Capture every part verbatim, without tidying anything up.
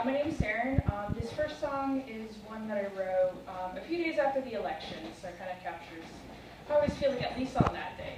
Uh, my name's Sarah. Um, this first song is one that I wrote um, a few days after the election, so it kind of captures how I was feeling, at least on that day.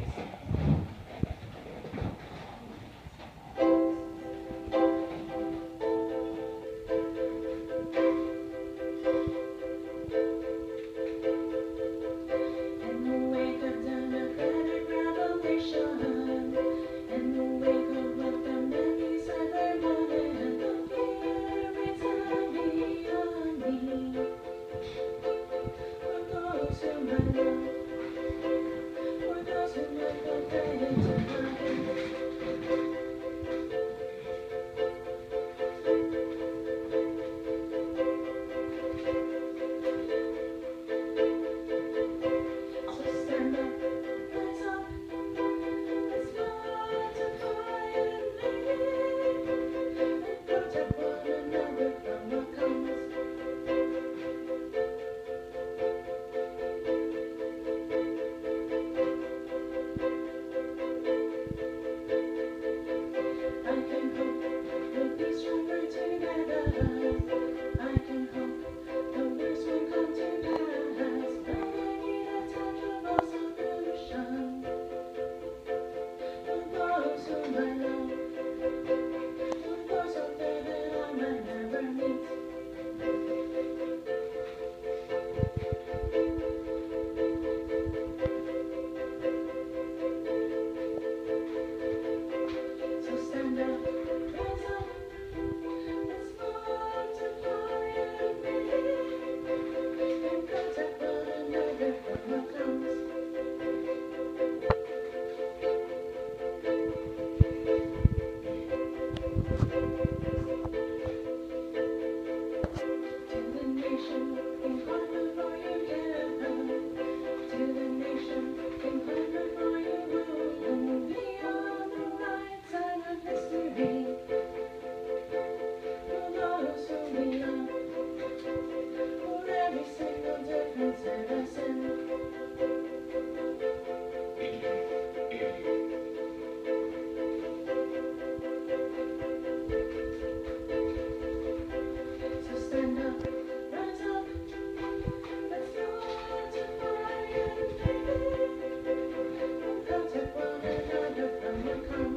Come